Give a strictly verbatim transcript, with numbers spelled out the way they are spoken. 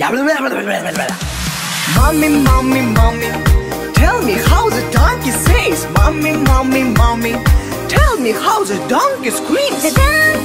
Mommy, mommy, mommy, tell me how the donkey says. Mommy, mommy, mommy, tell me how the donkey screams. The donkey